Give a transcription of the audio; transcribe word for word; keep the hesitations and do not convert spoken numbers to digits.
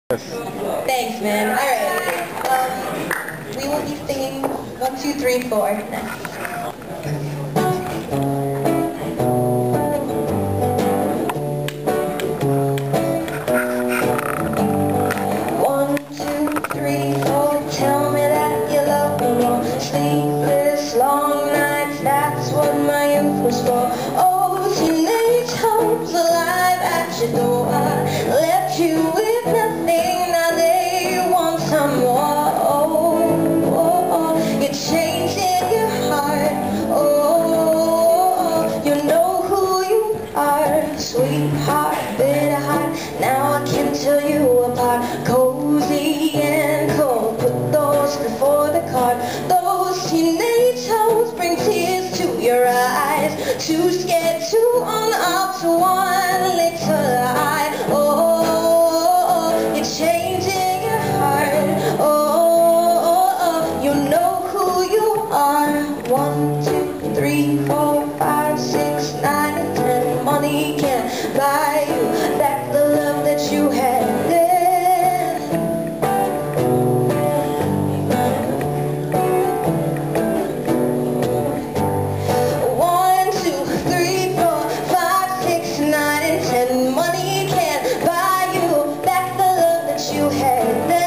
Thanks, man. Alright. Um, we will be singing one, two, three, four next. One, two, three, four. Tell me that you love me more. Sleepless, long nights, that's what my youth was for. Oh, teenage hopes alive at your door. Left you with nothing, now they want some more. Oh, oh, oh. You're changing your heart. Oh, you know who you are. Sweetheart, bitter heart, now I can tell you apart. Cozy and cold, put those before the card. Those teenage hopes bring tears to your eyes. Too scared to own up to one little lie. Oh, you're changing your heart. Oh, you know who you are. One, two, three, four, five, six, nine, and ten. Money can't buy you back the love that you had then. One, two, three, four, five, six, nine, and ten. Money can't buy you back the love that you had then.